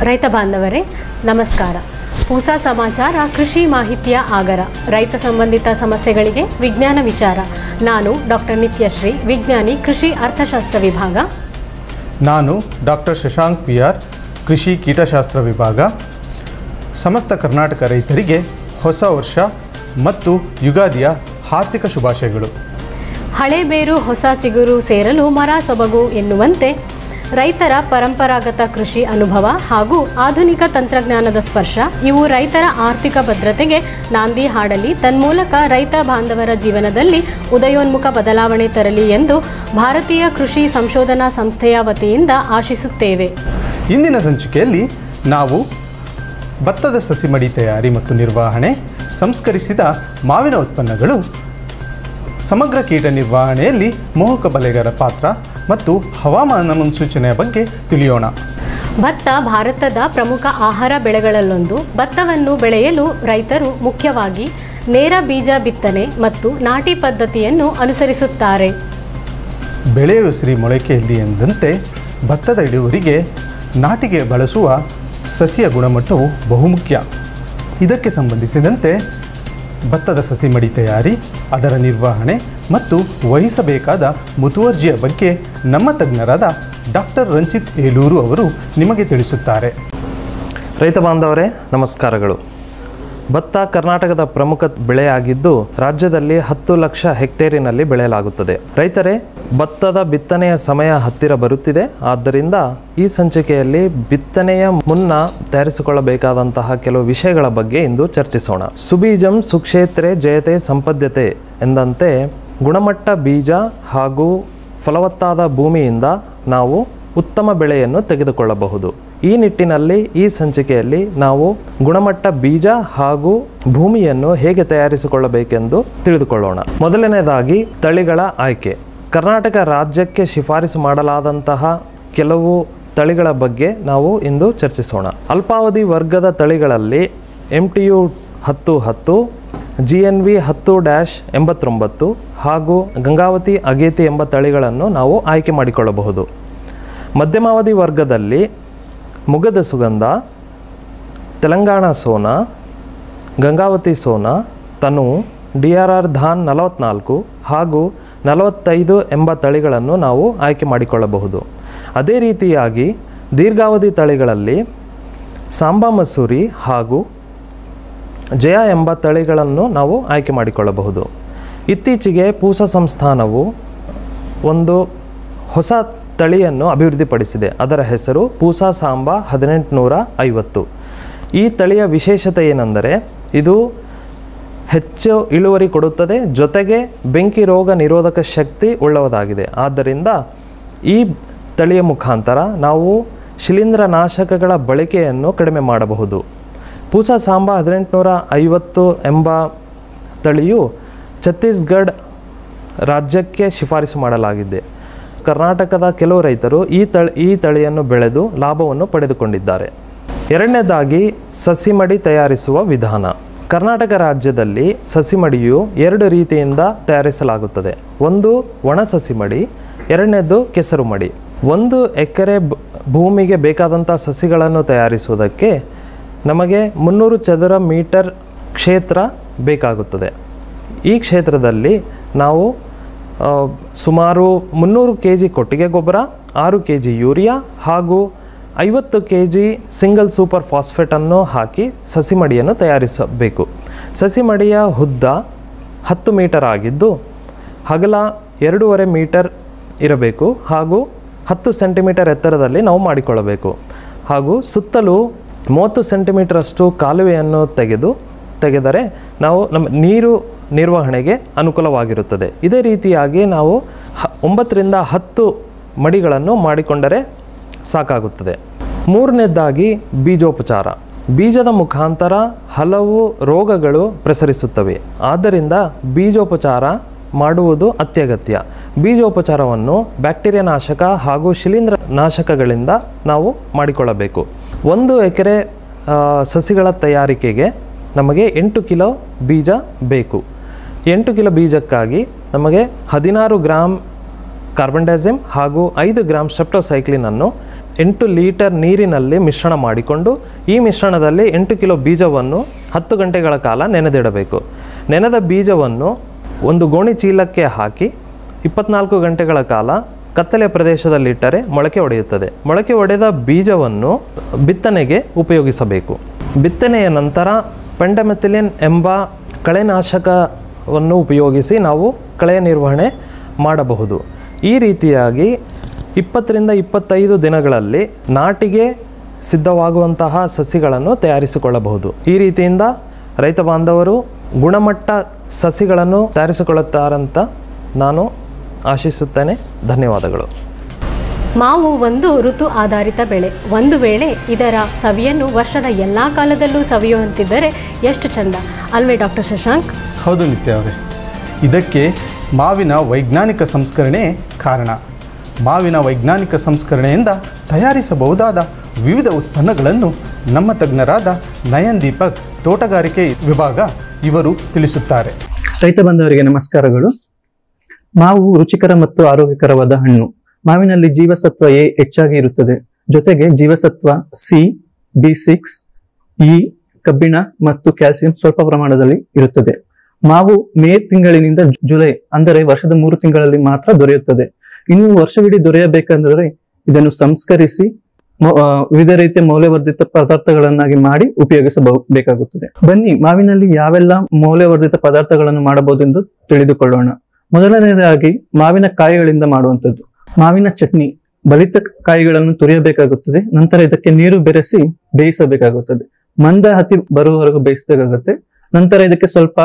ರೈತ ಬಾಂಧವರೇ ನಮಸ್ಕಾರ. ಪೂಸಾ ಸಮಾಚಾರ ಕೃಷಿ ಮಾಹಿತಿಯ ಆಗರ. ರೈತ ಸಂಬಂಧಿತ ಸಮಸ್ಯೆಗಳಿಗೆ ವಿಜ್ಞಾನ ವಿಚಾರ. ನಾನು ಡಾಕ್ಟರ್ ನಿತ್ಯಶ್ರೀ, ವಿಜ್ಞಾನಿ, ಕೃಷಿ ಅರ್ಥಶಾಸ್ತ್ರ ವಿಭಾಗ. ನಾನು ಡಾಕ್ಟರ್ ಶಶಾಂಕ್ PR, ಕೃಷಿ ಕೀಟಶಾಸ್ತ್ರ ವಿಭಾಗ. ಸಮಸ್ತ ಕರ್ನಾಟಕ ರೈತರಿಗೆ ಹೊಸ ವರ್ಷ ಮತ್ತು ಯುಗಾದಿಯ ಹಾರ್ದಿಕ ಶುಭಾಶಯಗಳು. ಹಳೆ ಬೇರು ಹೊಸ ಚಿಗುರು ಸೇರಲು ಮರ ಸೊಬಗು ಎನ್ನುವಂತೆ ರೈತರ ಪರಂಪರಾಗತ ಕೃಷಿ ಅನುಭವ ಹಾಗೂ ಆಧುನಿಕ ತಂತ್ರಜ್ಞಾನದ ಸ್ಪರ್ಶ ಇವು ರೈತರ ಆರ್ಥಿಕ ಭದ್ರತೆಗೆ ನಾಂದಿ ಹಾಡಲಿ, ತನ್ಮೂಲಕ ರೈತ ಬಾಂಧವರ ಜೀವನದಲ್ಲಿ ಉದಯೋನ್ಮುಖ ಬದಲಾವಣೆ ತರಲಿ ಎಂದು ಭಾರತೀಯ ಕೃಷಿ ಸಂಶೋಧನಾ ಸಂಸ್ಥೆಯ ವತಿಯಿಂದ ಆಶಿಸುತ್ತೇವೆ. ಇಂದಿನ ಸಂಚಿಕೆಯಲ್ಲಿ ನಾವು ಭತ್ತದ ಸಸಿ ಮಡಿ ತಯಾರಿ ಮತ್ತು ನಿರ್ವಹಣೆ, ಸಂಸ್ಕರಿಸಿದ ಮಾವಿನ ಉತ್ಪನ್ನಗಳು, ಸಮಗ್ರ ಕೀಟ ನಿರ್ವಹಣೆಯಲ್ಲಿ ಮೋಹಕ ಬಲೆಗಾರ ಪಾತ್ರ ಮತ್ತು ಹವಾಮಾನ ಮುನ್ಸೂಚನೆಯ ಬಗ್ಗೆ ತಿಳಿಯೋಣ. ಭತ್ತ ಭಾರತದ ಪ್ರಮುಖ ಆಹಾರ ಬೆಳೆಗಳಲ್ಲೊಂದು. ಭತ್ತವನ್ನು ಬೆಳೆಯಲು ರೈತರು ಮುಖ್ಯವಾಗಿ ನೇರ ಬೀಜ ಬಿತ್ತನೆ ಮತ್ತು ನಾಟಿ ಪದ್ಧತಿಯನ್ನು ಅನುಸರಿಸುತ್ತಾರೆ. ಬೆಳೆಯ ಉಸಿರಿ ಮೊಳಕೆಯಲ್ಲಿ ಎಂದಂತೆ ಭತ್ತದ ಇಳುವರಿಗೆ ನಾಟಿಗೆ ಬಳಸುವ ಸಸಿಯ ಗುಣಮಟ್ಟವು ಬಹುಮುಖ್ಯ. ಇದಕ್ಕೆ ಸಂಬಂಧಿಸಿದಂತೆ ಭತ್ತದ ಸಸಿ ಮಡಿ ತಯಾರಿ, ಅದರ ನಿರ್ವಹಣೆ ಮತ್ತು ವಹಿಸಬೇಕಾದ ಮುತುವರ್ಜಿಯ ಬಗ್ಗೆ ನಮ್ಮ ತಜ್ಞರಾದ ಡಾಕ್ಟರ್ ರಂಜಿತ್ ಏಲೂರು ಅವರು ನಿಮಗೆ ತಿಳಿಸುತ್ತಾರೆ. ರೈತ ಬಾಂಧವರೇ ನಮಸ್ಕಾರಗಳು. ಭತ್ತ ಕರ್ನಾಟಕದ ಪ್ರಮುಖ ಬೆಳೆಯಾಗಿದ್ದು ರಾಜ್ಯದಲ್ಲಿ 10 ಲಕ್ಷ ಹೆಕ್ಟೇರಿನಲ್ಲಿ ಬೆಳೆಯಲಾಗುತ್ತದೆ. ರೈತರೇ, ಭತ್ತದ ಬಿತ್ತನೆಯ ಸಮಯ ಹತ್ತಿರ ಬರುತ್ತಿದೆ. ಆದ್ದರಿಂದ ಈ ಸಂಚಿಕೆಯಲ್ಲಿ ಬಿತ್ತನೆಯ ಮುನ್ನ ತಯಾರಿಸಿಕೊಳ್ಳಬೇಕಾದಂತಹ ಕೆಲವು ವಿಷಯಗಳ ಬಗ್ಗೆ ಇಂದು ಚರ್ಚಿಸೋಣ. ಸುಬೀಜಂ ಸುಕ್ಷೇತ್ರೆ ಜಯತೆ ಸಂಪದ್ಯತೆ ಎಂದಂತೆ ಗುಣಮಟ್ಟ ಬೀಜ ಹಾಗೂ ಫಲವತ್ತಾದ ಭೂಮಿಯಿಂದ ನಾವು ಉತ್ತಮ ಬೆಳೆಯನ್ನು ತೆಗೆದುಕೊಳ್ಳಬಹುದು. ಈ ನಿಟ್ಟಿನಲ್ಲಿ ಈ ಸಂಚಿಕೆಯಲ್ಲಿ ನಾವು ಗುಣಮಟ್ಟ ಬೀಜ ಹಾಗೂ ಭೂಮಿಯನ್ನು ಹೇಗೆ ತಯಾರಿಸಿಕೊಳ್ಳಬೇಕೆಂದು ತಿಳಿದುಕೊಳ್ಳೋಣ. ಮೊದಲನೇದಾಗಿ ತಳಿಗಳ ಆಯ್ಕೆ. ಕರ್ನಾಟಕ ರಾಜ್ಯಕ್ಕೆ ಶಿಫಾರಸು ಮಾಡಲಾದಂತಹ ಕೆಲವು ತಳಿಗಳ ಬಗ್ಗೆ ನಾವು ಇಂದು ಚರ್ಚಿಸೋಣ. ಅಲ್ಪಾವಧಿ ವರ್ಗದ ತಳಿಗಳಲ್ಲಿ MTU 1010, GNV 10-89 ಹಾಗೂ ಗಂಗಾವತಿ ಅಗೇತಿ ಎಂಬ ತಳಿಗಳನ್ನು ನಾವು ಆಯ್ಕೆ ಮಾಡಿಕೊಳ್ಳಬಹುದು. ಮಧ್ಯಮಾವಧಿ ವರ್ಗದಲ್ಲಿ ಮುಗದ ಸುಗಂಧ, ತೆಲಂಗಾಣ ಸೋನಾ, ಗಂಗಾವತಿ ಸೋನಾ, ತನು, DRR ಧಾನ್ 44 ಹಾಗೂ 45 ಎಂಬ ತಳಿಗಳನ್ನು ನಾವು ಆಯ್ಕೆ ಮಾಡಿಕೊಳ್ಳಬಹುದು. ಅದೇ ರೀತಿಯಾಗಿ ದೀರ್ಘಾವಧಿ ತಳಿಗಳಲ್ಲಿ ಸಾಂಬಾ ಮಸೂರಿ ಹಾಗೂ ಜಯ ಎಂಬ ತಳಿಗಳನ್ನು ನಾವು ಆಯ್ಕೆ ಮಾಡಿಕೊಳ್ಳಬಹುದು. ಇತ್ತೀಚೆಗೆ ಪೂಸಾ ಸಂಸ್ಥಾನವು ಒಂದು ಹೊಸ ತಳಿಯನ್ನು ಅಭಿವೃದ್ಧಿಪಡಿಸಿದೆ. ಅದರ ಹೆಸರು ಪೂಸಾ ಸಾಂಬಾ 1850. ಈ ತಳಿಯ ವಿಶೇಷತೆ ಏನೆಂದರೆ ಇದು ಹೆಚ್ಚು ಇಳುವರಿ ಕೊಡುತ್ತದೆ, ಜೊತೆಗೆ ಬೆಂಕಿ ರೋಗ ನಿರೋಧಕ ಶಕ್ತಿ ಉಳ್ಳದಾಗಿದೆ. ಆದ್ದರಿಂದ ಈ ತಳಿಯ ಮುಖಾಂತರ ನಾವು ಶಿಲೀಂಧ್ರನಾಶಕಗಳ ಬಳಕೆಯನ್ನು ಕಡಿಮೆ ಮಾಡಬಹುದು. ಪೂಸಾ ಸಾಂಬಾ 1850 ಎಂಬ ತಳಿಯು ಛತ್ತೀಸ್ಗಢ ರಾಜ್ಯಕ್ಕೆ ಶಿಫಾರಸು ಮಾಡಲಾಗಿದೆ. ಕರ್ನಾಟಕದ ಕೆಲವು ರೈತರು ಈ ತಳಿಯನ್ನು ಬೆಳೆದು ಲಾಭವನ್ನು ಪಡೆದುಕೊಂಡಿದ್ದಾರೆ. ಎರಡನೇದಾಗಿ ಸಸಿ ಮಡಿ ತಯಾರಿಸುವ ವಿಧಾನ. ಕರ್ನಾಟಕ ರಾಜ್ಯದಲ್ಲಿ ಸಸಿ ಮಡಿಯು 2 ರೀತಿಯಿಂದ ತಯಾರಿಸಲಾಗುತ್ತದೆ. ಒಂದು ಒಣ ಸಸಿ ಮಡಿ, ಎರಡನೇದು ಕೆಸರು ಮಡಿ. 1 ಎಕರೆ ಭೂಮಿಗೆ ಬೇಕಾದಂಥ ಸಸಿಗಳನ್ನು ತಯಾರಿಸುವುದಕ್ಕೆ ನಮಗೆ 300 ಚದರ ಮೀಟರ್ ಕ್ಷೇತ್ರ ಬೇಕಾಗುತ್ತದೆ. ಈ ಕ್ಷೇತ್ರದಲ್ಲಿ ನಾವು ಸುಮಾರು 300 kg ಕೊಟ್ಟಿಗೆ ಗೊಬ್ಬರ, 6 kg ಯೂರಿಯಾ ಹಾಗೂ 50 kg ಸಿಂಗಲ್ ಸೂಪರ್ ಫಾಸ್ಫೇಟನ್ನು ಹಾಕಿ ಸಸಿ ಮಡಿಯನ್ನು ತಯಾರಿಸಬೇಕು. ಸಸಿ ಮಡಿಯ ಉದ್ದ 10 ಮೀಟರ್ ಆಗಿದ್ದು ಅಗಲ 2.5 ಮೀಟರ್ ಇರಬೇಕು ಹಾಗೂ 10 ಸೆಂಟಿಮೀಟರ್ ಎತ್ತರದಲ್ಲಿ ನಾವು ಮಾಡಿಕೊಳ್ಳಬೇಕು. ಹಾಗೂ ಸುತ್ತಲೂ 30 ಸೆಂಟಿಮೀಟರ್ ಅಷ್ಟು ಕಾಲುವೆಯನ್ನು ತೆಗೆದರೆ ನಾವು ನಮ್ಮ ನೀರು ನಿರ್ವಹಣೆಗೆ ಅನುಕೂಲವಾಗಿರುತ್ತದೆ. ಇದೇ ರೀತಿಯಾಗಿ ನಾವು 9 ರಿಂದ 10 ಮಡಿಗಳನ್ನು ಮಾಡಿಕೊಂಡರೆ ಸಾಕಾಗುತ್ತದೆ. ಮೂರನೇದಾಗಿ ಬೀಜೋಪಚಾರ. ಬೀಜದ ಮುಖಾಂತರ ಹಲವು ರೋಗಗಳು ಪ್ರಸರಿಸುತ್ತವೆ. ಆದ್ದರಿಂದ ಬೀಜೋಪಚಾರ ಮಾಡುವುದು ಅತ್ಯಗತ್ಯ. ಬೀಜೋಪಚಾರವನ್ನು ಬ್ಯಾಕ್ಟೀರಿಯಾ ನಾಶಕ ಹಾಗೂ ಶಿಲೀಂಧ್ರ ನಾಶಕಗಳಿಂದ ನಾವು ಮಾಡಿಕೊಳ್ಳಬೇಕು. 1 ಎಕರೆ ಸಸಿಗಳ ತಯಾರಿಕೆಗೆ ನಮಗೆ 8 ಕಿಲೋ ಬೀಜ ಬೇಕು. 8 ಕಿಲೋ ಬೀಜಕ್ಕಾಗಿ ನಮಗೆ 16 ಗ್ರಾಮ್ ಕಾರ್ಬನ್ ಡೈಆಕ್ಸೈಡ್ ಹಾಗೂ 5 ಗ್ರಾಮ್ ಸ್ಟ್ರೆಪ್ಟೋಸೈಕ್ಲಿನನ್ನು 8 ಲೀಟರ್ ನೀರಿನಲ್ಲಿ ಮಿಶ್ರಣ ಮಾಡಿಕೊಂಡು ಈ ಮಿಶ್ರಣದಲ್ಲಿ 8 ಕಿಲೋ ಬೀಜವನ್ನು 10 ಗಂಟೆಗಳ ಕಾಲ ನೆನೆದಿಡಬೇಕು. ನೆನೆದ ಬೀಜವನ್ನು ಒಂದು ಗೋಣಿ ಚೀಲಕ್ಕೆ ಹಾಕಿ 24 ಗಂಟೆಗಳ ಕಾಲ ಕತ್ತಲೆ ಪ್ರದೇಶದಲ್ಲಿಟ್ಟರೆ ಮೊಳಕೆ ಒಡೆಯುತ್ತದೆ. ಮೊಳಕೆ ಒಡೆದ ಬೀಜವನ್ನು ಬಿತ್ತನೆಗೆ ಉಪಯೋಗಿಸಬೇಕು. ಬಿತ್ತನೆಯ ನಂತರ ಪೆಂಡಮೆಥಿಲಿನ್ ಎಂಬ ಕಳೆನಾಶಕವನ್ನು ಉಪಯೋಗಿಸಿ ನಾವು ಕಳೆಯ ನಿರ್ವಹಣೆ ಮಾಡಬಹುದು. ಈ ರೀತಿಯಾಗಿ 20 ರಿಂದ 25 ದಿನಗಳಲ್ಲಿ ನಾಟಿಗೆ ಸಿದ್ಧವಾಗುವಂತಹ ಸಸಿಗಳನ್ನು ತಯಾರಿಸಿಕೊಳ್ಳಬಹುದು. ಈ ರೀತಿಯಿಂದ ರೈತ ಬಾಂಧವರು ಗುಣಮಟ್ಟ ಸಸಿಗಳನ್ನು ತಯಾರಿಸಿಕೊಳ್ಳುತ್ತಾರಂತ ನಾನು ಆಶಿಸುತ್ತೇನೆ. ಧನ್ಯವಾದಗಳು. ಮಾವು ಒಂದು ಋತು ಆಧಾರಿತ ಬೆಳೆ. ಒಂದು ವೇಳೆ ಇದರ ಸವಿಯನ್ನು ವರ್ಷದ ಎಲ್ಲ ಕಾಲದಲ್ಲೂ ಸವಿಯುವಂತಿದ್ದರೆ ಎಷ್ಟು ಚಂದ ಅಲ್ವೇ ಡಾಕ್ಟರ್ ಶಶಾಂಕ್? ಹೌದು ನಿತ್ಯ ಅವರೇ, ಇದಕ್ಕೆ ಮಾವಿನ ವೈಜ್ಞಾನಿಕ ಸಂಸ್ಕರಣೆ ಕಾರಣ. ಮಾವಿನ ವೈಜ್ಞಾನಿಕ ಸಂಸ್ಕರಣೆಯಿಂದ ತಯಾರಿಸಬಹುದಾದ ವಿವಿಧ ಉತ್ಪನ್ನಗಳನ್ನು ನಮ್ಮ ತಜ್ಞರಾದ ನಯನ್ ದೀಪಕ್, ತೋಟಗಾರಿಕೆ ವಿಭಾಗ ಇವರು ತಿಳಿಸುತ್ತಾರೆ. ರೈತ ಬಾಂಧವರಿಗೆ ನಮಸ್ಕಾರಗಳು. ಮಾವು ರುಚಿಕರ ಮತ್ತು ಆರೋಗ್ಯಕರವಾದ ಹಣ್ಣು. ಮಾವಿನಲ್ಲಿ ಜೀವಸತ್ವ ಎ ಹೆಚ್ಚಾಗಿ ಇರುತ್ತದೆ. ಜೊತೆಗೆ ಜೀವಸತ್ವ ಸಿ, B6, ಇ, ಕಬ್ಬಿಣ ಮತ್ತು ಕ್ಯಾಲ್ಸಿಯಂ ಸ್ವಲ್ಪ ಪ್ರಮಾಣದಲ್ಲಿ ಇರುತ್ತದೆ. ಮಾವು ಮೇ ತಿಂಗಳಿನಿಂದ ಜುಲೈ ಅಂದರೆ ವರ್ಷದ 3 ತಿಂಗಳಲ್ಲಿ ಮಾತ್ರ ದೊರೆಯುತ್ತದೆ. ಇನ್ನು ವರ್ಷವಿಡೀ ದೊರೆಯಬೇಕೆಂದರೆ ಇದನ್ನು ಸಂಸ್ಕರಿಸಿ ವಿವಿಧ ರೀತಿಯ ಮೌಲ್ಯವರ್ಧಿತ ಪದಾರ್ಥಗಳನ್ನಾಗಿ ಮಾಡಿ ಉಪಯೋಗಿಸಬೇಕಾಗುತ್ತದೆ. ಬನ್ನಿ ಮಾವಿನಲ್ಲಿ ಯಾವೆಲ್ಲ ಮೌಲ್ಯವರ್ಧಿತ ಪದಾರ್ಥಗಳನ್ನು ಮಾಡಬಹುದೆಂದು ತಿಳಿದುಕೊಳ್ಳೋಣ. ಮೊದಲನೇದಾಗಿ ಮಾವಿನ ಕಾಯಿಗಳಿಂದ ಮಾಡುವಂಥದ್ದು ಮಾವಿನ ಚಟ್ನಿ. ಬಲಿತ ಕಾಯಿಗಳನ್ನು ತುರಿಯಬೇಕಾಗುತ್ತದೆ. ನಂತರ ಇದಕ್ಕೆ ನೀರು ಬೆರೆಸಿ ಬೇಯಿಸಬೇಕಾಗುತ್ತದೆ. ಮಂದ ಹತಿ ಬರುವವರೆಗೂ ಬೇಯಿಸಬೇಕಾಗುತ್ತೆ. ನಂತರ ಇದಕ್ಕೆ ಸ್ವಲ್ಪ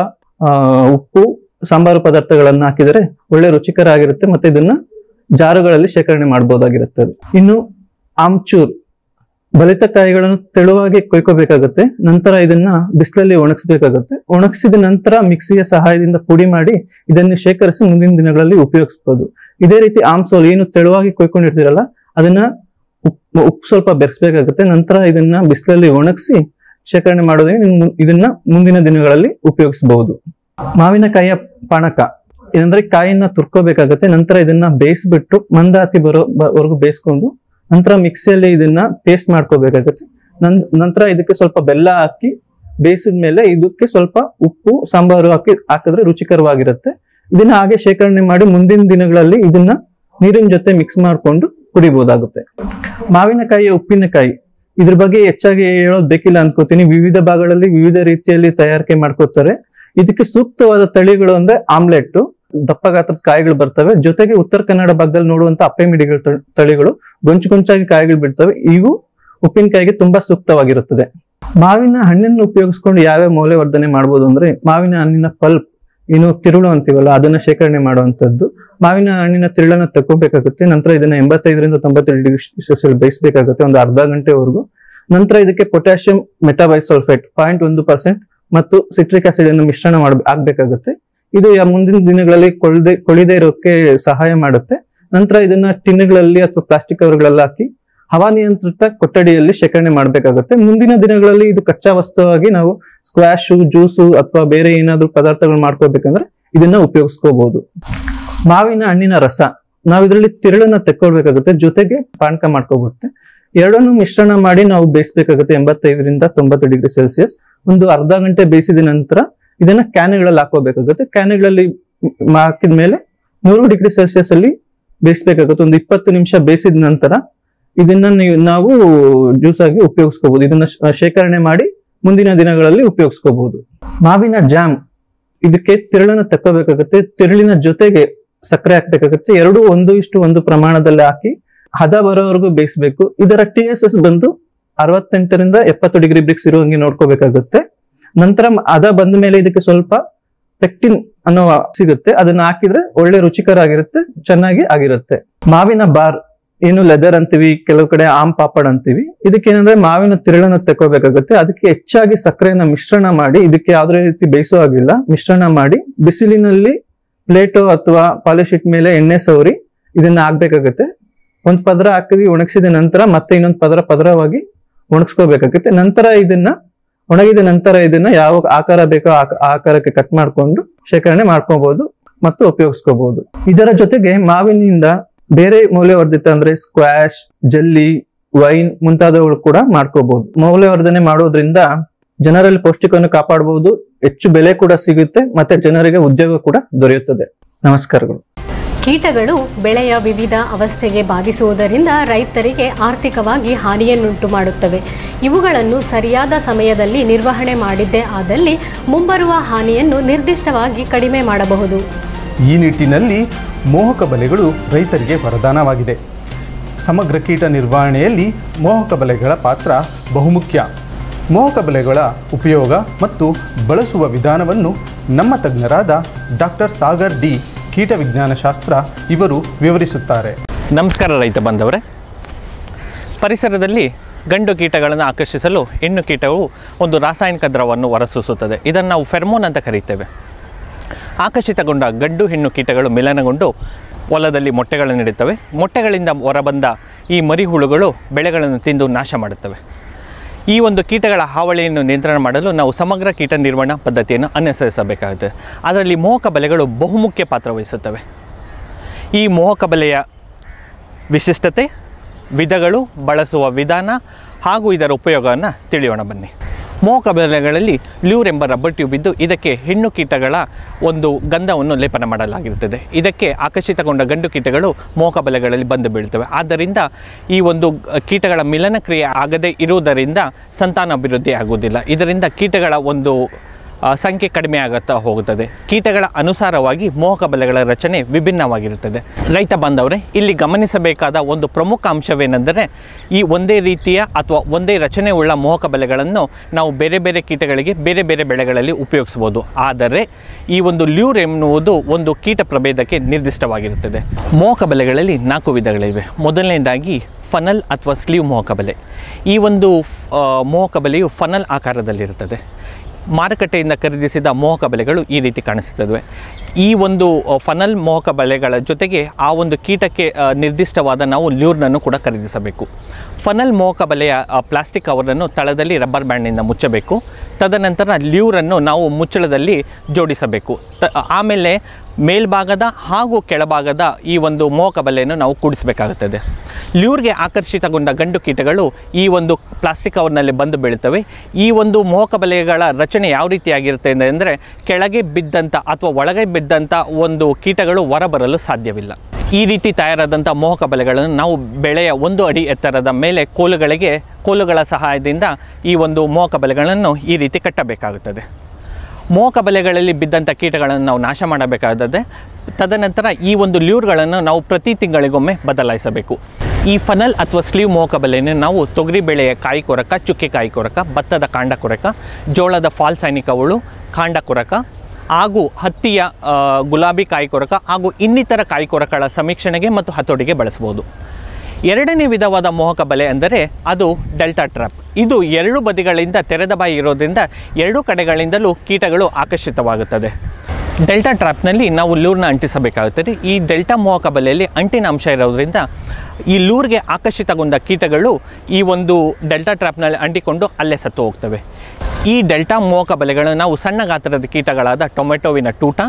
ಉಪ್ಪು, ಸಾಂಬಾರು ಪದಾರ್ಥಗಳನ್ನು ಹಾಕಿದರೆ ಒಳ್ಳೆ ರುಚಿಕರ ಆಗಿರುತ್ತೆ. ಮತ್ತೆ ಇದನ್ನ ಜಾರುಗಳಲ್ಲಿ ಶೇಖರಣೆ ಮಾಡಬಹುದಾಗಿರುತ್ತದೆ. ಇನ್ನು ಆಮ್ಚೂರ್, ಬಲಿತ ಕಾಯಿಗಳನ್ನು ತೆಳುವಾಗಿ ಕೊಯ್ಕೋಬೇಕಾಗುತ್ತೆ. ನಂತರ ಇದನ್ನ ಬಿಸಿಲಲ್ಲಿ ಒಣಗಿಸಬೇಕಾಗುತ್ತೆ. ಒಣಗಿಸಿದ ನಂತರ ಮಿಕ್ಸಿಯ ಸಹಾಯದಿಂದ ಪುಡಿ ಮಾಡಿ ಇದನ್ನು ಶೇಖರಿಸಿ ಮುಂದಿನ ದಿನಗಳಲ್ಲಿ ಉಪಯೋಗಿಸಬಹುದು. ಇದೇ ರೀತಿ ಆಮ್ಸೋಲ್, ಏನು ತೆಳುವಾಗಿ ಕೊಯ್ಕೊಂಡಿರ್ತೀರಲ್ಲ ಅದನ್ನ ಉಪ್ಪು ಸ್ವಲ್ಪ ಬೆರೆಸಬೇಕಾಗುತ್ತೆ. ನಂತರ ಇದನ್ನ ಬಿಸಿಲಲ್ಲಿ ಒಣಗಿಸಿ ಶೇಖರಣೆ ಮಾಡೋದ್ರಿಂದ ಇದನ್ನ ಮುಂದಿನ ದಿನಗಳಲ್ಲಿ ಉಪಯೋಗಿಸಬಹುದು. ಮಾವಿನಕಾಯಿಯ ಪಾನಕ ಏನಂದ್ರೆ ಕಾಯಿನ ತುರ್ಕೋಬೇಕಾಗತ್ತೆ. ನಂತರ ಇದನ್ನ ಬೇಯಿಸ್ಬಿಟ್ಟು ಮಂದಾತಿ ಬರೋವರೆಗೂ ಬೇಯಿಸ್ಕೊಂಡು ನಂತರ ಮಿಕ್ಸಿಯಲ್ಲಿ ಇದನ್ನ ಪೇಸ್ಟ್ ಮಾಡ್ಕೋಬೇಕಾಗತ್ತೆ. ನಂತರ ಇದಕ್ಕೆ ಸ್ವಲ್ಪ ಬೆಲ್ಲ ಹಾಕಿ ಬೇಯಿಸಿದ ಮೇಲೆ ಇದಕ್ಕೆ ಸ್ವಲ್ಪ ಉಪ್ಪು, ಸಾಂಬಾರು ಹಾಕಿದ್ರೆ ರುಚಿಕರವಾಗಿರುತ್ತೆ. ಇದನ್ನ ಹಾಗೆ ಶೇಖರಣೆ ಮಾಡಿ ಮುಂದಿನ ದಿನಗಳಲ್ಲಿ ಇದನ್ನ ನೀರಿನ ಜೊತೆ ಮಿಕ್ಸ್ ಮಾಡಿಕೊಂಡು ಕುಡಿಬಹುದಾಗುತ್ತೆ. ಮಾವಿನಕಾಯಿಯ ಉಪ್ಪಿನಕಾಯಿ, ಇದ್ರ ಬಗ್ಗೆ ಹೆಚ್ಚಾಗಿ ಹೇಳೋದು ಬೇಕಿಲ್ಲ ಅನ್ಕೋತೀನಿ. ವಿವಿಧ ಭಾಗಗಳಲ್ಲಿ ವಿವಿಧ ರೀತಿಯಲ್ಲಿ ತಯಾರಿಕೆ ಮಾಡ್ಕೋತಾರೆ. ಇದಕ್ಕೆ ಸೂಕ್ತವಾದ ತಳಿಗಳು ಅಂದ್ರೆ ಆಮ್ಲೆಟ್, ದಪ್ಪ ಗಾತ್ರದ ಕಾಯಿಗಳು ಬರ್ತವೆ. ಜೊತೆಗೆ ಉತ್ತರ ಕನ್ನಡ ಭಾಗದಲ್ಲಿ ನೋಡುವಂತ ಅಪ್ಪೆ ಮಿಡಿಗಳ ತಳಿಗಳು ಗೊಂಚು ಗೊಂಚಾಗಿ ಕಾಯಿಗಳು ಬಿಡ್ತವೆ. ಇವು ಉಪ್ಪಿನಕಾಯಿಗೆ ತುಂಬಾ ಸೂಕ್ತವಾಗಿರುತ್ತದೆ. ಮಾವಿನ ಹಣ್ಣನ್ನು ಉಪಯೋಗಿಸ್ಕೊಂಡು ಯಾವ್ಯಾವ ಮೌಲ್ಯವರ್ಧನೆ ಮಾಡ್ಬೋದು ಅಂದ್ರೆ ಮಾವಿನ ಹಣ್ಣಿನ ಪಲ್ಪ್, ಏನು ತಿರುಳು ಅಂತೀವಲ್ಲ ಅದನ್ನ ಶೇಖರಣೆ ಮಾಡುವಂತದ್ದು. ಮಾವಿನ ಹಣ್ಣಿನ ತಿರುಳನ್ನ ತಗೋಬೇಕಾಗುತ್ತೆ. ನಂತರ ಇದನ್ನ 85 ರಿಂದ 92 ಡಿಗ್ರಿ ಸೆಲ್ಸಿಯಸ್ ಬೇಯಿಸಬೇಕಾಗುತ್ತೆ ಒಂದು ಅರ್ಧ ಗಂಟೆವರೆಗೂ. ನಂತರ ಇದಕ್ಕೆ ಪೊಟ್ಯಾಷಿಯಂ ಮೆಟಾಬೈಸಲ್ಫೇಟ್ 0.1% ಮತ್ತು ಸಿಟ್ರಿಕ್ ಆಸಿಡ್ ಅನ್ನು ಮಿಶ್ರಣ ಆಗ್ಬೇಕಾಗುತ್ತೆ. ಇದು ಮುಂದಿನ ದಿನಗಳಲ್ಲಿ ಕೊಳಿದೇ ಇರೋಕೆ ಸಹಾಯ ಮಾಡುತ್ತೆ. ನಂತರ ಇದನ್ನ ಟಿನ್ಗಳಲ್ಲಿ ಅಥವಾ ಪ್ಲಾಸ್ಟಿಕ್ ಕವರ್ಗಳಲ್ಲಿ ಹಾಕಿ ಹವಾನಿಯಂತ್ರಿತ ಕೊಠಡಿಯಲ್ಲಿ ಶೇಖರಣೆ ಮಾಡಬೇಕಾಗುತ್ತೆ. ಮುಂದಿನ ದಿನಗಳಲ್ಲಿ ಇದು ಕಚ್ಚಾ ವಸ್ತುವಾಗಿ ನಾವು ಸ್ಕ್ವಾಶು, ಜ್ಯೂಸು ಅಥವಾ ಬೇರೆ ಏನಾದ್ರು ಪದಾರ್ಥಗಳು ಮಾಡ್ಕೋಬೇಕಂದ್ರೆ ಇದನ್ನ ಉಪಯೋಗಿಸ್ಕೋಬಹುದು. ಮಾವಿನ ಹಣ್ಣಿನ ರಸ, ನಾವ್ ಇದರಲ್ಲಿ ತಿರುಳನ್ನ ತೆಕ್ಕೊಳ್ಬೇಕಾಗುತ್ತೆ. ಜೊತೆಗೆ ಪಾನಕ ಮಾಡ್ಕೋಬಹುದು. ಎರಡನ್ನು ಮಿಶ್ರಣ ಮಾಡಿ ನಾವು ಬೇಯಿಸಬೇಕಾಗುತ್ತೆ 85 ರಿಂದ 90 ಡಿಗ್ರಿ ಸೆಲ್ಸಿಯಸ್. ಒಂದು ಅರ್ಧ ಗಂಟೆ ಬೇಯಿಸಿದ ನಂತರ ಇದನ್ನ ಕ್ಯಾನ್ಗಳಲ್ಲಿ ಹಾಕೋಬೇಕಾಗುತ್ತೆ. ಕ್ಯಾನ್ಗಳಲ್ಲಿ ಹಾಕಿದ ಮೇಲೆ 100 ಡಿಗ್ರಿ ಸೆಲ್ಸಿಯಸ್ ಅಲ್ಲಿ ಬೇಯಿಸಬೇಕಾಗುತ್ತೆ. ಒಂದು 20 ನಿಮಿಷ ಬೇಯಿಸಿದ ನಂತರ ಇದನ್ನ ನಾವು ಜ್ಯೂಸ್ ಆಗಿ ಉಪಯೋಗಿಸ್ಕೋಬಹುದು. ಇದನ್ನ ಶೇಖರಣೆ ಮಾಡಿ ಮುಂದಿನ ದಿನಗಳಲ್ಲಿ ಉಪಯೋಗಿಸ್ಕೋಬಹುದು. ಮಾವಿನ ಜಾಮ್, ಇದಕ್ಕೆ ತಿರುಳನ್ನ ತಕ್ಕೋಬೇಕಾಗುತ್ತೆ. ತಿರುಳಿನ ಜೊತೆಗೆ ಸಕ್ಕರೆ ಹಾಕ್ಬೇಕಾಗುತ್ತೆ. ಎರಡು 1:1 ಪ್ರಮಾಣದಲ್ಲಿ ಹಾಕಿ ಹದ ಬರೋವರೆಗೂ ಬೇಯಿಸಬೇಕು. ಇದರ TSS ಬಂದು 68 ರಿಂದ 70 ಡಿಗ್ರಿ ಬ್ರಿಕ್ಸ್ ಇರುವಂಗೆ ನೋಡ್ಕೋಬೇಕಾಗುತ್ತೆ. ನಂತರ ಹದ ಬಂದ ಮೇಲೆ ಇದಕ್ಕೆ ಸ್ವಲ್ಪ ಪೆಕ್ಟಿನ್ ಅನ್ನೋ ಸಿಗುತ್ತೆ. ಅದನ್ನ ಹಾಕಿದ್ರೆ ಒಳ್ಳೆ ರುಚಿಕರ ಆಗಿರುತ್ತೆ, ಚೆನ್ನಾಗಿ ಆಗಿರುತ್ತೆ. ಮಾವಿನ ಬಾರ್, ಏನು ಲೆದರ್ ಅಂತೀವಿ, ಕೆಲವು ಕಡೆ ಆಮ್ ಪಾಪಡ್ ಅಂತೀವಿ. ಇದಕ್ಕೆ ಏನಂದ್ರೆ ಮಾವಿನ ತಿರುಳನ್ನ ತಕ್ಕೋಬೇಕಾಗುತ್ತೆ. ಅದಕ್ಕೆ ಹೆಚ್ಚಾಗಿ ಸಕ್ಕರೆಯನ್ನ ಮಿಶ್ರಣ ಮಾಡಿ, ಇದಕ್ಕೆ ಯಾವುದೇ ರೀತಿ ಬೇಯಿಸೋ ಆಗಿಲ್ಲ, ಮಿಶ್ರಣ ಮಾಡಿ ಬಿಸಿಲಿನಲ್ಲಿ ಪ್ಲೇಟು ಅಥವಾ ಪಾಲಿಶ್ ಶೀಟ್ ಮೇಲೆ ಎಣ್ಣೆ ಸವರಿ ಇದನ್ನ ಹಾಕ್ಬೇಕಾಗುತ್ತೆ. ಒಂದ್ ಪದರ ಹಾಕಿ ಒಣಗಿಸಿದ ನಂತರ ಮತ್ತೆ ಇನ್ನೊಂದು ಪದರವಾಗಿ ಒಣಗಿಸ್ಕೋಬೇಕಾಗುತ್ತೆ. ನಂತರ ಒಣಗಿದ ನಂತರ ಇದನ್ನ ಯಾವ ಆಕಾರ ಬೇಕೋ ಆಕಾರಕ್ಕೆ ಕಟ್ ಮಾಡ್ಕೊಂಡು ಶೇಖರಣೆ ಮಾಡ್ಕೋಬಹುದು ಮತ್ತು ಉಪಯೋಗಿಸ್ಕೋಬಹುದು. ಇದರ ಜೊತೆಗೆ ಮಾವಿನಿಂದ ಬೇರೆ ಮೌಲ್ಯವರ್ಧಿತ ಅಂದ್ರೆ ಸ್ಕ್ವಾಶ್, ಜೆಲ್ಲಿ, ವೈನ್ ಮುಂತಾದವುಗಳು ಕೂಡ ಮಾಡ್ಕೋಬಹುದು. ಮೌಲ್ಯವರ್ಧನೆ ಮಾಡೋದ್ರಿಂದ ಜನರಲ್ಲಿ ಪೌಷ್ಟಿಕವನ್ನು ಕಾಪಾಡಬಹುದು, ಹೆಚ್ಚು ಬೆಲೆ ಕೂಡ ಸಿಗುತ್ತೆ, ಮತ್ತೆ ಜನರಿಗೆ ಉದ್ಯೋಗ ಕೂಡ ದೊರೆಯುತ್ತದೆ. ನಮಸ್ಕಾರಗಳು. ಕೀಟಗಳು ಬೆಳೆಯ ವಿವಿಧ ಅವಸ್ಥೆಗೆ ಬಾಧಿಸುವುದರಿಂದ ರೈತರಿಗೆ ಆರ್ಥಿಕವಾಗಿ ಹಾನಿಯನ್ನುಂಟು ಮಾಡುತ್ತವೆ. ಇವುಗಳನ್ನು ಸರಿಯಾದ ಸಮಯದಲ್ಲಿ ನಿರ್ವಹಣೆ ಮಾಡಿದ್ದೇ ಆದಲ್ಲಿ ಮುಂಬರುವ ಹಾನಿಯನ್ನು ನಿರ್ದಿಷ್ಟವಾಗಿ ಕಡಿಮೆ ಮಾಡಬಹುದು. ಈ ನಿಟ್ಟಿನಲ್ಲಿ ಮೋಹಕ ಬಲೆಗಳು ರೈತರಿಗೆ ವರದಾನವಾಗಿದೆ. ಸಮಗ್ರ ಕೀಟ ನಿರ್ವಹಣೆಯಲ್ಲಿ ಮೋಹಕ ಬಲೆಗಳ ಪಾತ್ರ ಬಹುಮುಖ್ಯ. ಮೋಹಕ ಬಲೆಗಳ ಉಪಯೋಗ ಮತ್ತು ಬಳಸುವ ವಿಧಾನವನ್ನು ನಮ್ಮ ತಜ್ಞರಾದ ಡಾಕ್ಟರ್ ಸಾಗರ್ ಡಿ, ಕೀಟ ವಿಜ್ಞಾನ ಶಾಸ್ತ್ರ, ಇವರು ವಿವರಿಸುತ್ತಾರೆ. ನಮಸ್ಕಾರ ರೈತ ಬಾಂಧವರೇ. ಪರಿಸರದಲ್ಲಿ ಗಂಡು ಕೀಟಗಳನ್ನು ಆಕರ್ಷಿಸಲು ಹೆಣ್ಣು ಕೀಟವು ಒಂದು ರಾಸಾಯನಿಕ ದ್ರವವನ್ನು ಹೊರಸೂಸುತ್ತದೆ. ಇದನ್ನು ನಾವು ಫೆರಮೋನ್ ಅಂತ ಕರೀತೇವೆ. ಆಕರ್ಷಿತಗೊಂಡ ಗಂಡು ಹೆಣ್ಣು ಕೀಟಗಳು ಮಿಲನಗೊಂಡು ಹೊಲದಲ್ಲಿ ಮೊಟ್ಟೆಗಳನ್ನು ನೀಡುತ್ತವೆ. ಮೊಟ್ಟೆಗಳಿಂದ ಹೊರಬಂದ ಈ ಮರಿಹುಳುಗಳು ಬೆಳೆಗಳನ್ನು ತಿಂದು ನಾಶ ಮಾಡುತ್ತವೆ. ಈ ಒಂದು ಕೀಟಗಳ ಹಾವಳಿಯನ್ನು ನಿಯಂತ್ರಣ ಮಾಡಲು ನಾವು ಸಮಗ್ರ ಕೀಟ ನಿರ್ವಹಣಾ ಪದ್ಧತಿಯನ್ನು ಅನುಸರಿಸಬೇಕಾಗುತ್ತದೆ. ಅದರಲ್ಲಿ ಮೋಹಕ ಬಲೆಗಳು ಬಹುಮುಖ್ಯ ಪಾತ್ರ ವಹಿಸುತ್ತವೆ. ಈ ಮೋಹಕ ಬಲೆಯ ವಿಶಿಷ್ಟತೆ, ವಿಧಗಳು, ಬಳಸುವ ವಿಧಾನ ಹಾಗೂ ಇದರ ಉಪಯೋಗವನ್ನು ತಿಳಿಯೋಣ ಬನ್ನಿ. ಮೋಹಕ ಬಲೆಗಳಲ್ಲಿ ಲ್ಯೂರ್ ಎಂಬ ರಬ್ಬರ್ ಟ್ಯೂಬ್ ಇದ್ದು ಇದಕ್ಕೆ ಹೆಣ್ಣು ಕೀಟಗಳ ಒಂದು ಗಂಧವನ್ನು ಲೇಪನ ಮಾಡಲಾಗಿರುತ್ತದೆ. ಇದಕ್ಕೆ ಆಕರ್ಷಿತಗೊಂಡ ಗಂಡು ಕೀಟಗಳು ಮೋಹಕ ಬಲೆಗಳಲ್ಲಿ ಬಂದು ಬೀಳುತ್ತವೆ. ಆದ್ದರಿಂದ ಈ ಒಂದು ಕೀಟಗಳ ಮಿಲನ ಕ್ರಿಯೆ ಆಗದೇ ಇರುವುದರಿಂದ ಸಂತಾನಾಭಿವೃದ್ಧಿ ಆಗುವುದಿಲ್ಲ. ಇದರಿಂದ ಕೀಟಗಳ ಒಂದು ಸಂಖ್ಯೆ ಕಡಿಮೆ ಆಗುತ್ತಾ ಹೋಗುತ್ತದೆ. ಕೀಟಗಳ ಅನುಸಾರವಾಗಿ ಮೋಹಕ ಬಲೆಗಳ ರಚನೆ ವಿಭಿನ್ನವಾಗಿರುತ್ತದೆ. ರೈತ ಬಾಂಧವರೇ, ಇಲ್ಲಿ ಗಮನಿಸಬೇಕಾದ ಒಂದು ಪ್ರಮುಖ ಅಂಶವೇನೆಂದರೆ ಈ ಒಂದೇ ರೀತಿಯ ಅಥವಾ ಒಂದೇ ರಚನೆ ಉಳ್ಳ ಮೋಹಕ ಬಲೆಗಳನ್ನು ನಾವು ಬೇರೆ ಬೇರೆ ಕೀಟಗಳಿಗೆ ಬೇರೆ ಬೇರೆ ಬೆಳೆಗಳಲ್ಲಿ ಉಪಯೋಗಿಸಬಹುದು. ಆದರೆ ಈ ಒಂದು ಲ್ಯೂರ್ ಎನ್ನುವುದು ಒಂದು ಕೀಟ ಪ್ರಭೇದಕ್ಕೆ ನಿರ್ದಿಷ್ಟವಾಗಿರುತ್ತದೆ. ಮೋಹಕ ಬಲೆಗಳಲ್ಲಿ 4 ವಿಧಗಳಿವೆ. ಮೊದಲನೇದಾಗಿ ಫನಲ್ ಅಥವಾ ಸ್ಲೀವ್ ಮೋಹಕ ಬಲೆ. ಈ ಒಂದು ಮೋಹಕ ಬಲೆಯು ಫನಲ್ ಆಕಾರದಲ್ಲಿರುತ್ತದೆ. ಮಾರುಕಟ್ಟೆಯಿಂದ ಖರೀದಿಸಿದ ಮೋಹಕ ಬಲೆಗಳು ಈ ರೀತಿ ಕಾಣಿಸುತ್ತವೆ. ಈ ಒಂದು ಫನಲ್ ಮೋಹಕ ಬಲೆಗಳ ಜೊತೆಗೆ ಆ ಒಂದು ಕೀಟಕ್ಕೆ ನಿರ್ದಿಷ್ಟವಾದ ನಾವು ಲ್ಯೂರ್ನನ್ನು ಕೂಡ ಖರೀದಿಸಬೇಕು. ಫನಲ್ ಮೋಹಕ ಬಲೆಯ ಪ್ಲಾಸ್ಟಿಕ್ ಕವರನ್ನು ತಳದಲ್ಲಿ ರಬ್ಬರ್ ಬ್ಯಾಂಡ್ನಿಂದ ಮುಚ್ಚಬೇಕು. ತದನಂತರ ಲ್ಯೂರನ್ನು ನಾವು ಮುಚ್ಚಳದಲ್ಲಿ ಜೋಡಿಸಬೇಕು. ಆಮೇಲೆ ಮೇಲ್ಭಾಗದ ಹಾಗೂ ಕೆಳಭಾಗದ ಈ ಒಂದು ಮೋಹಕ ಬಲೆಯನ್ನು ನಾವು ಕೂಡಿಸಬೇಕಾಗುತ್ತದೆ. ಲ್ಯೂರ್ಗೆ ಆಕರ್ಷಿತಗೊಂಡ ಗಂಡು ಕೀಟಗಳು ಈ ಒಂದು ಪ್ಲಾಸ್ಟಿಕ್ ಕವರ್ನಲ್ಲಿ ಬಂದು ಬೀಳುತ್ತವೆ. ಈ ಒಂದು ಮೋಹಕ ಬಲೆಗಳ ರಚನೆ ಯಾವ ರೀತಿಯಾಗಿರುತ್ತೆ ಅಂದರೆ ಕೆಳಗೆ ಬಿದ್ದಂಥ ಅಥವಾ ಒಳಗೆ ಬಿದ್ದಂಥ ಒಂದು ಕೀಟಗಳು ಹೊರಬರಲು ಸಾಧ್ಯವಿಲ್ಲ. ಈ ರೀತಿ ತಯಾರಾದಂಥ ಮೋಹಕ ಬಲೆಗಳನ್ನು ನಾವು ಬೆಳೆಯ 1 ಅಡಿ ಎತ್ತರದ ಮೇಲೆ ಕೋಲುಗಳ ಸಹಾಯದಿಂದ ಈ ಒಂದು ಮೋಹಕ ಬಲೆಗಳನ್ನು ಈ ರೀತಿ ಕಟ್ಟಬೇಕಾಗುತ್ತದೆ. ಮೋಹಕ ಬಲೆಗಳಲ್ಲಿ ಬಿದ್ದಂಥ ಕೀಟಗಳನ್ನು ನಾವು ನಾಶ ಮಾಡಬೇಕಾಗುತ್ತದೆ. ತದನಂತರ ಈ ಒಂದು ಲ್ಯೂರ್ಗಳನ್ನು ನಾವು ಪ್ರತಿ ತಿಂಗಳಿಗೊಮ್ಮೆ ಬದಲಾಯಿಸಬೇಕು. ಈ ಫನಲ್ ಅಥವಾ ಸ್ಲೀವ್ ಮೋಹಕ ಬಲೆಯನ್ನು ನಾವು ತೊಗರಿ ಬೆಳೆಯ ಕಾಯಿ ಕೊರಕ, ಚುಕ್ಕೆ ಕಾಯಿ ಕೊರಕ, ಭತ್ತದ ಕಾಂಡ ಕೊರಕ, ಜೋಳದ ಫಾಲ್ ಸೈನಿಕ ಹುಳು, ಕಾಂಡ ಕೊರಕ ಹಾಗೂ ಹತ್ತಿಯ ಗುಲಾಬಿ ಕಾಯಿ ಕೊರಕ ಹಾಗೂ ಇನ್ನಿತರ ಕಾಯಿ ಕೊರಕಗಳ ಸಮೀಕ್ಷಣೆಗೆ ಮತ್ತು ಹತೋಟಿಗೆ ಬಳಸಬಹುದು. ಎರಡನೇ ವಿಧವಾದ ಮೋಹಕ ಬಲೆ ಅಂದರೆ ಅದು ಡೆಲ್ಟಾ ಟ್ರ್ಯಾಪ್. ಇದು 2 ಬದಿಗಳಿಂದ ತೆರೆದ ಬಾಯಿ ಇರೋದ್ರಿಂದ 2 ಕಡೆಗಳಿಂದಲೂ ಕೀಟಗಳು ಆಕರ್ಷಿತವಾಗುತ್ತದೆ. ಡೆಲ್ಟಾ ಟ್ರ್ಯಾಪ್ನಲ್ಲಿ ನಾವು ಲೂರ್ನ ಅಂಟಿಸಬೇಕಾಗುತ್ತದೆ. ಈ ಡೆಲ್ಟಾ ಮೋಹಕ ಬಲೆಯಲ್ಲಿ ಅಂಟಿನ ಅಂಶ ಇರೋದ್ರಿಂದ ಈ ಲೂರ್ಗೆ ಆಕರ್ಷಿತಗೊಂಡ ಕೀಟಗಳು ಈ ಒಂದು ಡೆಲ್ಟಾ ಟ್ರ್ಯಾಪ್ನಲ್ಲಿ ಅಂಟಿಕೊಂಡು ಅಲ್ಲೇ ಸತ್ತು ಹೋಗ್ತವೆ. ಈ ಡೆಲ್ಟಾ ಮೋಹಕ ಬಲೆಗಳನ್ನು ನಾವು ಸಣ್ಣ ಗಾತ್ರದ ಕೀಟಗಳಾದ ಟೊಮೆಟೊವಿನ ಟೂಟ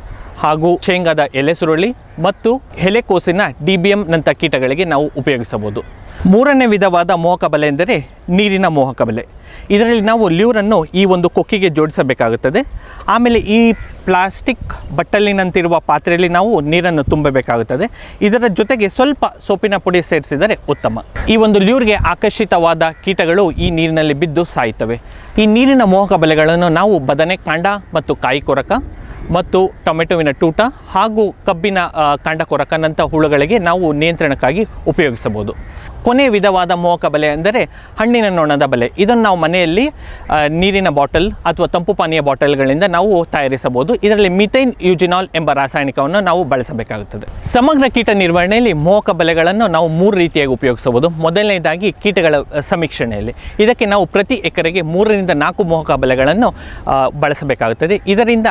ಹಾಗೂ ಶೇಂಗಾದ ಎಲೆ ಸುರುಳಿ ಮತ್ತು ಎಲೆಕೋಸಿನ DBM-ನಂಥ ಕೀಟಗಳಿಗೆ ನಾವು ಉಪಯೋಗಿಸಬಹುದು. ಮೂರನೇ ವಿಧವಾದ ಮೋಹಕ ಬಲೆ ಎಂದರೆ ನೀರಿನ ಮೋಹಕ ಬಲೆ. ಇದರಲ್ಲಿ ನಾವು ಲ್ಯೂರನ್ನು ಈ ಒಂದು ಕೊಕ್ಕಿಗೆ ಜೋಡಿಸಬೇಕಾಗುತ್ತದೆ. ಆಮೇಲೆ ಈ ಪ್ಲಾಸ್ಟಿಕ್ ಬಟ್ಟಲಿನಂತಿರುವ ಪಾತ್ರೆಯಲ್ಲಿ ನಾವು ನೀರನ್ನು ತುಂಬಬೇಕಾಗುತ್ತದೆ. ಇದರ ಜೊತೆಗೆ ಸ್ವಲ್ಪ ಸೋಪಿನ ಪುಡಿ ಸೇರಿಸಿದರೆ ಉತ್ತಮ. ಈ ಒಂದು ಲ್ಯೂರ್ಗೆ ಆಕರ್ಷಿತವಾದ ಕೀಟಗಳು ಈ ನೀರಿನಲ್ಲಿ ಬಿದ್ದು ಸಾಯುತ್ತವೆ. ಈ ನೀರಿನ ಮೋಹಕ ಬಲೆಗಳನ್ನು ನಾವು ಬದನೆ ಕಾಂಡ ಮತ್ತು ಕಾಯಿ ಕೊರಕ ಮತ್ತು ಟೊಮೆಟೊವಿನ ಟೂಟ ಹಾಗೂ ಕಬ್ಬಿನ ಕಾಂಡ ಕೊರಕನಂಥ ಹುಳುಗಳಿಗೆ ನಾವು ನಿಯಂತ್ರಣಕ್ಕಾಗಿ ಉಪಯೋಗಿಸಬಹುದು. ಕೊನೆಯ ವಿಧವಾದ ಮೋಹಕ ಬಲೆ ಅಂದರೆ ಹಣ್ಣಿನ ನೊಣದ ಬಲೆ. ಇದನ್ನು ನಾವು ಮನೆಯಲ್ಲಿ ನೀರಿನ ಬಾಟಲ್ ಅಥವಾ ತಂಪು ಪಾನೀಯ ಬಾಟಲ್ಗಳಿಂದ ನಾವು ತಯಾರಿಸಬಹುದು. ಇದರಲ್ಲಿ ಮಿಥೈನ್ ಯೂಜಿನಾಲ್ ಎಂಬ ರಾಸಾಯನಿಕವನ್ನು ನಾವು ಬಳಸಬೇಕಾಗುತ್ತದೆ. ಸಮಗ್ರ ಕೀಟ ನಿರ್ವಹಣೆಯಲ್ಲಿ ಮೋಹಕ ಬಲೆಗಳನ್ನು ನಾವು 3 ರೀತಿಯಾಗಿ ಉಪಯೋಗಿಸಬಹುದು. ಮೊದಲನೇದಾಗಿ ಕೀಟಗಳ ಸಮೀಕ್ಷಣೆಯಲ್ಲಿ ಇದಕ್ಕೆ ನಾವು ಪ್ರತಿ ಎಕರೆಗೆ 3 ರಿಂದ 4 ಮೋಹಕ ಬಲೆಗಳನ್ನು ಬಳಸಬೇಕಾಗುತ್ತದೆ. ಇದರಿಂದ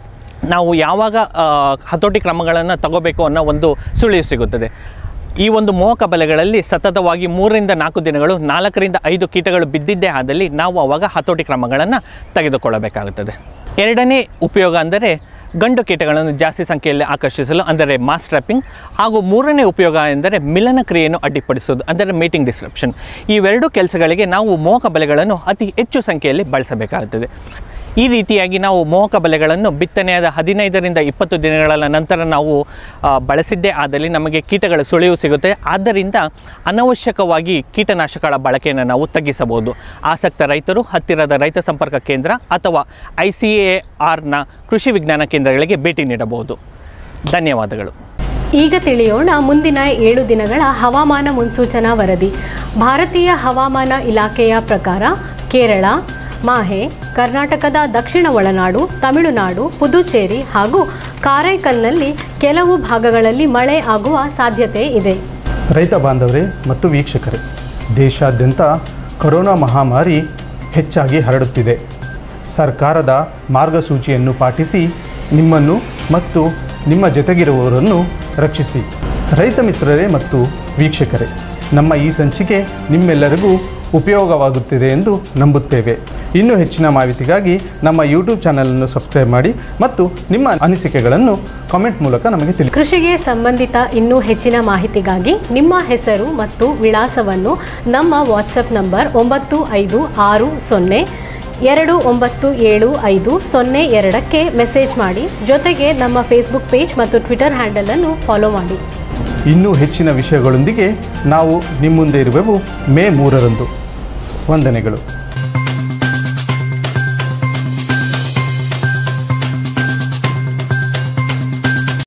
ನಾವು ಯಾವಾಗ ಹತೋಟಿ ಕ್ರಮಗಳನ್ನು ತಗೋಬೇಕು ಅನ್ನೋ ಒಂದು ಸುಳಿವು ಸಿಗುತ್ತದೆ. ಈ ಒಂದು ಮೋಹಕ ಬಲೆಗಳಲ್ಲಿ ಸತತವಾಗಿ 3 ರಿಂದ 4 ದಿನಗಳು 4 ರಿಂದ 5 ಕೀಟಗಳು ಬಿದ್ದಿದ್ದೇ ಆದಲ್ಲಿ ನಾವು ಆವಾಗ ಹತೋಟಿ ಕ್ರಮಗಳನ್ನು ತೆಗೆದುಕೊಳ್ಳಬೇಕಾಗುತ್ತದೆ. ಎರಡನೇ ಉಪಯೋಗ ಅಂದರೆ ಗಂಡು ಕೀಟಗಳನ್ನು ಜಾಸ್ತಿ ಸಂಖ್ಯೆಯಲ್ಲಿ ಆಕರ್ಷಿಸಲು ಅಂದರೆ ಮಾಸ್ ಟ್ರ್ಯಾಪಿಂಗ್, ಹಾಗೂ ಮೂರನೇ ಉಪಯೋಗ ಎಂದರೆ ಮಿಲನ ಕ್ರಿಯೆಯನ್ನು ಅಡ್ಡಿಪಡಿಸುವುದು ಅಂದರೆ ಮೀಟಿಂಗ್ ಡಿಸ್ರಪ್ಷನ್. ಇವೆರಡು ಕೆಲಸಗಳಿಗೆ ನಾವು ಮೋಹಕ ಬಲೆಗಳನ್ನು ಅತಿ ಹೆಚ್ಚು ಸಂಖ್ಯೆಯಲ್ಲಿ ಬಳಸಬೇಕಾಗುತ್ತದೆ. ಈ ರೀತಿಯಾಗಿ ನಾವು ಮೋಹಕ ಬಲೆಗಳನ್ನು ಬಿತ್ತನೆಯಾದ 15ರಿಂದ 20 ದಿನಗಳ ನಂತರ ನಾವು ಬಳಸಿದ್ದೇ ಆದಲ್ಲಿ ನಮಗೆ ಕೀಟಗಳ ಸುಳಿವು ಸಿಗುತ್ತೆ. ಆದ್ದರಿಂದ ಅನವಶ್ಯಕವಾಗಿ ಕೀಟನಾಶಕಗಳ ಬಳಕೆಯನ್ನು ನಾವು ತಗ್ಗಿಸಬಹುದು. ಆಸಕ್ತ ರೈತರು ಹತ್ತಿರದ ರೈತ ಸಂಪರ್ಕ ಕೇಂದ್ರ ಅಥವಾ ICARನ ಕೃಷಿ ವಿಜ್ಞಾನ ಕೇಂದ್ರಗಳಿಗೆ ಭೇಟಿ ನೀಡಬಹುದು. ಧನ್ಯವಾದಗಳು. ಈಗ ತಿಳಿಯೋಣ ಮುಂದಿನ 7 ದಿನಗಳ ಹವಾಮಾನ ಮುನ್ಸೂಚನಾ ವರದಿ. ಭಾರತೀಯ ಹವಾಮಾನ ಇಲಾಖೆಯ ಪ್ರಕಾರ ಕೇರಳ, ಮಾಹೆ, ಕರ್ನಾಟಕದ ದಕ್ಷಿಣ ಒಳನಾಡು, ತಮಿಳುನಾಡು, ಪುದುಚೇರಿ ಹಾಗೂ ಕಾರೈಕಲ್ನಲ್ಲಿ ಕೆಲವು ಭಾಗಗಳಲ್ಲಿ ಮಳೆ ಆಗುವ ಸಾಧ್ಯತೆ ಇದೆ. ರೈತ ಬಾಂಧವರೇ ಮತ್ತು ವೀಕ್ಷಕರೇ, ದೇಶಾದ್ಯಂತ ಕೊರೋನಾ ಮಹಾಮಾರಿ ಹೆಚ್ಚಾಗಿ ಹರಡುತ್ತಿದೆ. ಸರ್ಕಾರದ ಮಾರ್ಗಸೂಚಿಯನ್ನು ಪಾಟಿಸಿ ನಿಮ್ಮನ್ನು ಮತ್ತು ನಿಮ್ಮ ಜೊತೆಗಿರುವವರನ್ನು ರಕ್ಷಿಸಿ. ರೈತ ಮಿತ್ರರೇ ಮತ್ತು ವೀಕ್ಷಕರೇ, ನಮ್ಮ ಈ ಸಂಚಿಕೆ ನಿಮ್ಮೆಲ್ಲರಿಗೂ ಉಪಯೋಗವಾಗುತ್ತಿದೆ ಎಂದು ನಂಬುತ್ತೇವೆ. ಇನ್ನೂ ಹೆಚ್ಚಿನ ಮಾಹಿತಿಗಾಗಿ ನಮ್ಮ ಯೂಟ್ಯೂಬ್ ಚಾನಲನ್ನು ಸಬ್ಸ್ಕ್ರೈಬ್ ಮಾಡಿ ಮತ್ತು ನಿಮ್ಮ ಅನಿಸಿಕೆಗಳನ್ನು ಕಾಮೆಂಟ್ ಮೂಲಕ ನಮಗೆ ತಿಳಿಸಿ. ಕೃಷಿಗೆ ಸಂಬಂಧಿತ ಇನ್ನೂ ಹೆಚ್ಚಿನ ಮಾಹಿತಿಗಾಗಿ ನಿಮ್ಮ ಹೆಸರು ಮತ್ತು ವಿಳಾಸವನ್ನು ನಮ್ಮ ವಾಟ್ಸಪ್ ನಂಬರ್ 9560297502ಕ್ಕೆ ಮೆಸೇಜ್ ಮಾಡಿ. ಜೊತೆಗೆ ನಮ್ಮ ಫೇಸ್ಬುಕ್ ಪೇಜ್ ಮತ್ತು ಟ್ವಿಟರ್ ಹ್ಯಾಂಡಲನ್ನು ಫಾಲೋ ಮಾಡಿ. ಇನ್ನೂ ಹೆಚ್ಚಿನ ವಿಷಯಗಳೊಂದಿಗೆ ನಾವು ನಿಮ್ಮ ಮುಂದೆ ಇರುವೆವು ಮೇ 3ರಂದು. ವಂದನೆಗಳು.